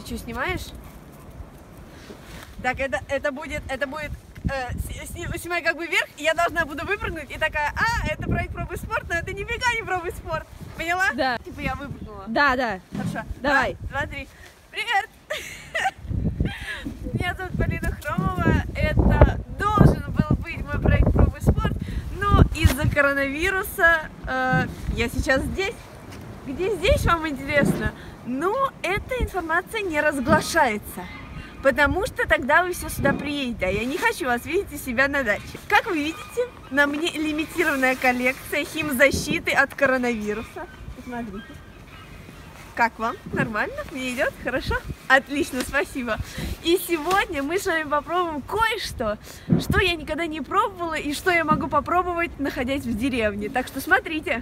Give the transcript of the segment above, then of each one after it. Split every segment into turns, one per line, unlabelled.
Что, снимаешь? Так, это будет снимай как бы вверх, и я должна буду выпрыгнуть, и такая, это проект «Пробуй спорт», но это нифига не «Пробуй спорт». Поняла?
Да.
Типа я выпрыгнула.
Да, да.
Хорошо.
Давай.
2, 3. Привет! Меня зовут Полина Хромова. Это должен был быть мой проект «Пробуй спорт», но из-за коронавируса я сейчас здесь. Где здесь, вам интересно? Но эта информация не разглашается. Потому что тогда вы все сюда приедете, а я не хочу вас видеть у себя на даче. Как вы видите, на мне лимитированная коллекция химзащиты от коронавируса. Посмотрите. Как вам? Нормально? Мне идет? Хорошо? Отлично, спасибо. И сегодня мы с вами попробуем кое-что, что я никогда не пробовала и что я могу попробовать, находясь в деревне. Так что смотрите.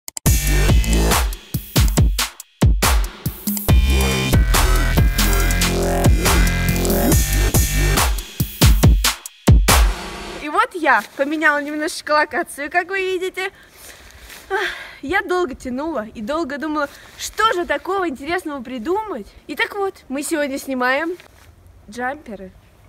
Я поменяла немножечко локацию, как вы видите. Я долго тянула и долго думала, что же такого интересного придумать. И так вот, мы сегодня снимаем джамперы.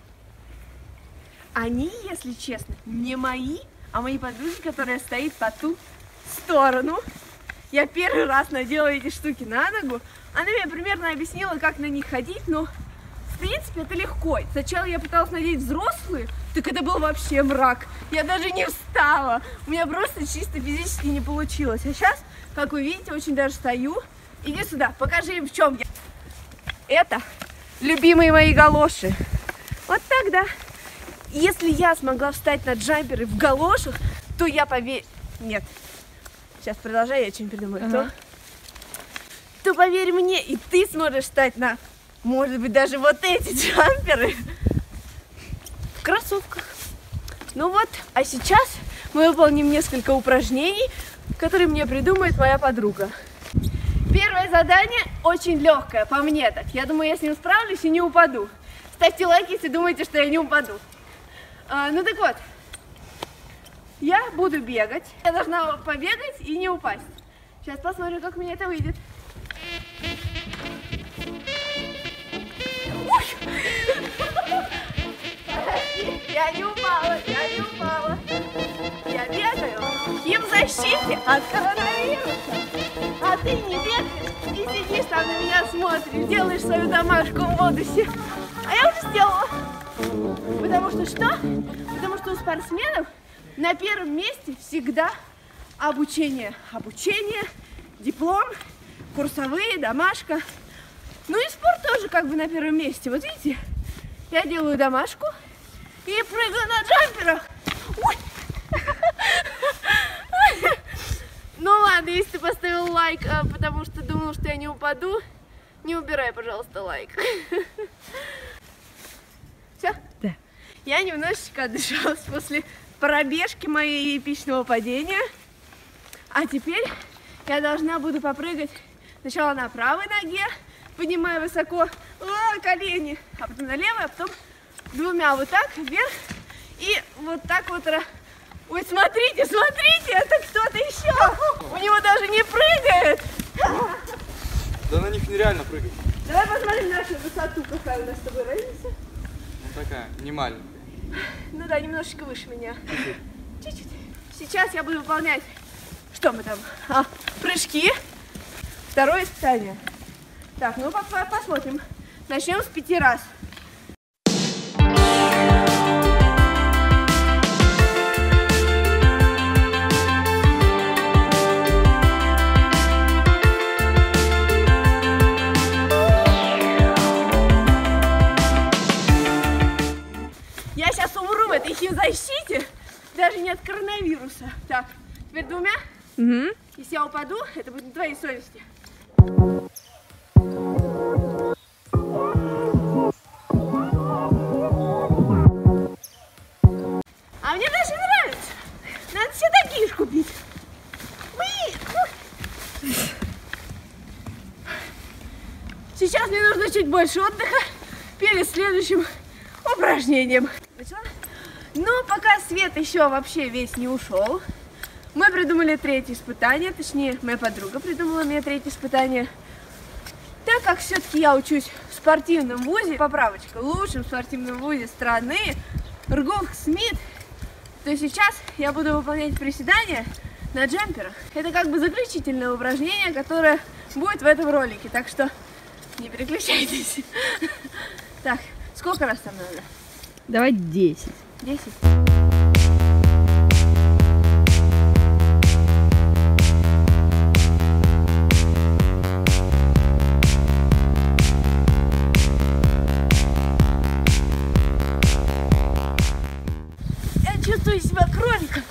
Они, если честно, не мои, а мои подруги, которая стоит по ту сторону. Я первый раз надела эти штуки на ногу. Она мне примерно объяснила, как на них ходить, но в принципе это легко. Сначала я пыталась надеть взрослые, так это был вообще мрак. Я даже не встала. У меня просто чисто физически не получилось. А сейчас, как вы видите, очень даже стою. Иди сюда, покажи им, в чем я. Это любимые мои галоши. Вот так, да. Если я смогла встать на джамперы в галошах, то я поверь... Нет. Сейчас продолжай, я что-нибудь придумаю. То поверь мне, и ты сможешь встать на, может быть, даже вот эти джамперы. В кроссовках. Ну вот, а сейчас мы выполним несколько упражнений, которые мне придумает моя подруга. Первое задание очень легкое, по мне так. Я думаю, я с ним справлюсь и не упаду. Ставьте лайк, если думаете, что я не упаду. Ну так вот, я буду бегать. Я должна побегать и не упасть. Сейчас посмотрим, как у меня это выйдет. Я не упала, я не упала. Я бегаю в химзащите от коронавируса. А ты не бегаешь и сидишь там на меня смотришь, делаешь свою домашку в модусе. А я уже сделала. Потому что что? Потому что у спортсменов на первом месте всегда обучение. Обучение, диплом, курсовые, домашка. Ну и спорт тоже как бы на первом месте. Вот видите, я делаю домашку и прыгаю на джамперах. Ой. Ну ладно, если ты поставил лайк, потому что думал, что я не упаду, не убирай, пожалуйста, лайк. Все?
Да.
Я немножечко отдышалась после пробежки моей эпичного падения. А теперь я должна буду попрыгать сначала на правой ноге, поднимая высоко колени, а потом на левой, а потом двумя вот так вверх и вот так вот. Ой, смотрите, смотрите, это кто-то еще. У него даже не прыгает.
Да на них нереально прыгать.
Давай посмотрим нашу высоту, какая у нас с тобой разница.
Ну такая, не маленькая.
Ну да, немножечко выше меня. Чуть-чуть. Сейчас я буду выполнять, что мы там? Прыжки. Второе испытание. Так, ну посмотрим. Начнем с 5 раз. Я сейчас умру в этой химзащите, даже не от коронавируса. Так, теперь двумя.
Угу.
Если я упаду, это будет на твоей совести. А мне даже нравится. Надо все такие же купить. Сейчас мне нужно чуть больше отдыха перед следующим упражнением. Начала? Но пока свет еще вообще весь не ушел, мы придумали третье испытание, точнее, моя подруга придумала мне третье испытание. так как все-таки я учусь в спортивном вузе, поправочка, лучшем спортивном вузе страны, РГОК СМИТ, то сейчас я буду выполнять приседания на джамперах. Это как бы заключительное упражнение, которое будет в этом ролике, так что не переключайтесь. Так, сколько раз там надо?
Давай 10.
10. Чувствую себя кроликом.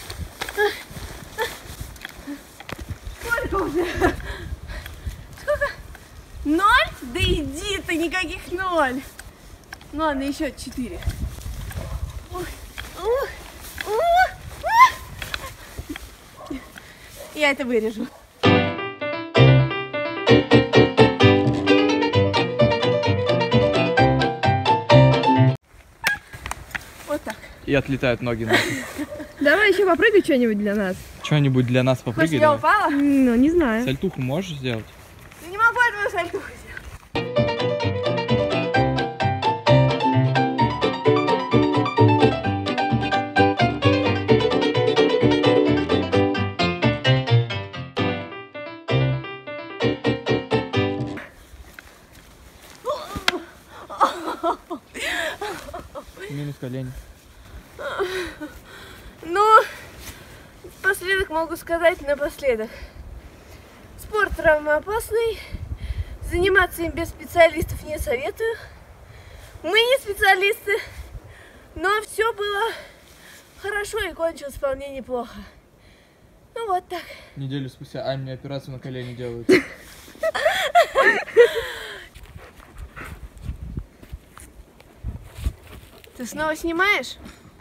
Сколько уже? Сколько? 0? Да иди ты, никаких 0. Ну ладно, еще 4. Я это вырежу. Вот так.
И отлетают ноги наши.
Давай еще попрыгай что-нибудь для нас.
Что-нибудь для нас
Хочешь,
попрыгай,
я
давай.
упала?
Ну, не знаю.
Сальтуху можешь сделать?
Я не могу этого сальтуху сделать.
Минус колени.
Ну, напоследок могу сказать напоследок. Спорт травмоопасный. Заниматься им без специалистов не советую. Мы не специалисты, но все было хорошо и кончилось вполне неплохо. Ну вот так.
Неделю спустя мне операцию на колени делают.
Ты снова снимаешь?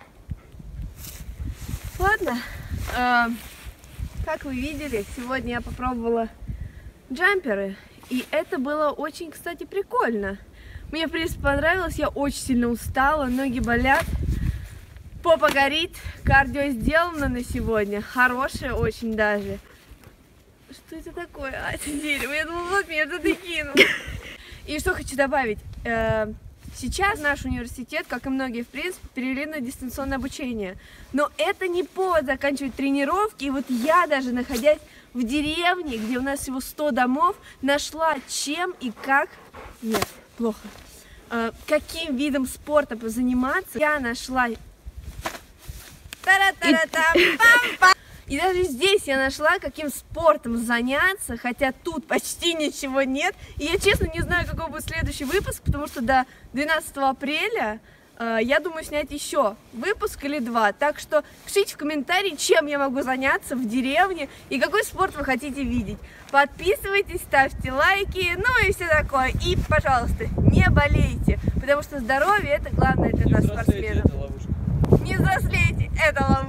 Ладно. Как вы видели, сегодня я попробовала джамперы. И это было очень, кстати, прикольно. Мне, в принципе, понравилось. Я очень сильно устала, ноги болят. Попа горит. Кардио сделано на сегодня. Хорошее очень даже. Что это такое? А, это дерево. Я думала, вот меня тут и кинул. И что хочу добавить. Сейчас наш университет, как и многие, в принципе, перевели на дистанционное обучение. Но это не повод заканчивать тренировки. И вот я даже, находясь в деревне, где у нас всего 100 домов, нашла чем и как... Нет, плохо. Каким видом спорта позаниматься. Я нашла... И даже здесь я нашла, каким спортом заняться, хотя тут почти ничего нет. И я, честно, не знаю, какой будет следующий выпуск, потому что до 12 апреля я думаю снять еще выпуск или 2. Так что пишите в комментарии, чем я могу заняться в деревне и какой спорт вы хотите видеть. Подписывайтесь, ставьте лайки, ну и все такое. И, пожалуйста, не болейте, потому что здоровье — это главное для нас, спортсменов. Не взрослейте, это ловушка.